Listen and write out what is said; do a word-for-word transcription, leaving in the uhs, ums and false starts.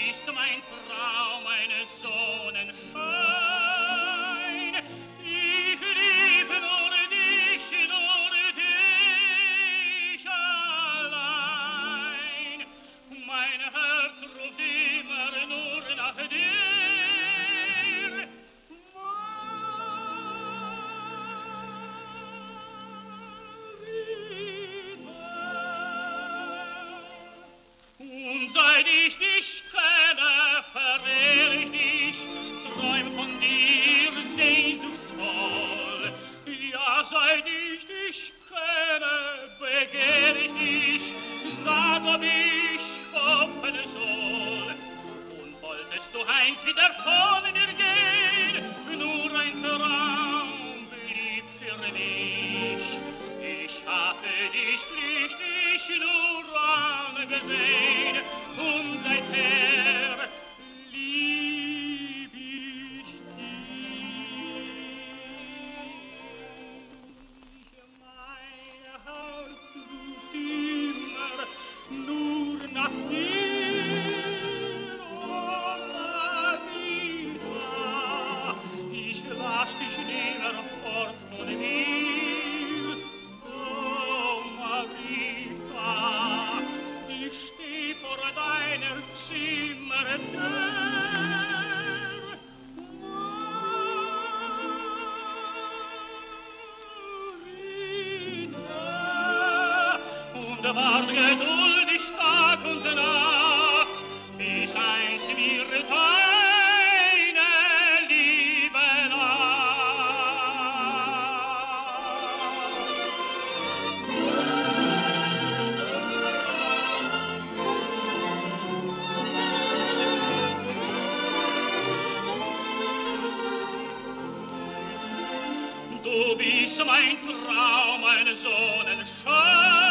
bist mein Traum, meine Sonnenschein. Ich liebe nur dich, nur dich allein. Mein Herz ruft immer nur nach dir. Und seit ich dich kenne, verehr ich dich, träum von dir sehnsuchtsvoll. Ja, seit ich dich kenne, begehr ich dich, sag, ob ich hoffen soll. Und wolltest du einst wieder von mir gehen, nur ein Traum blieb für mich. Ich hatte dich richtig nur angesehen, und seither lieb ich dich. Mein Herz ruft immer nur nach dir, oh Maria. Ich lass dich nimmer fort von mir, oh Maria. Ich steh vor deiner Zimmertür. Und wart geduldig Tag und Nacht, bis einst mir deine Liebe Du bist mein Traum, mein Sonnenschein.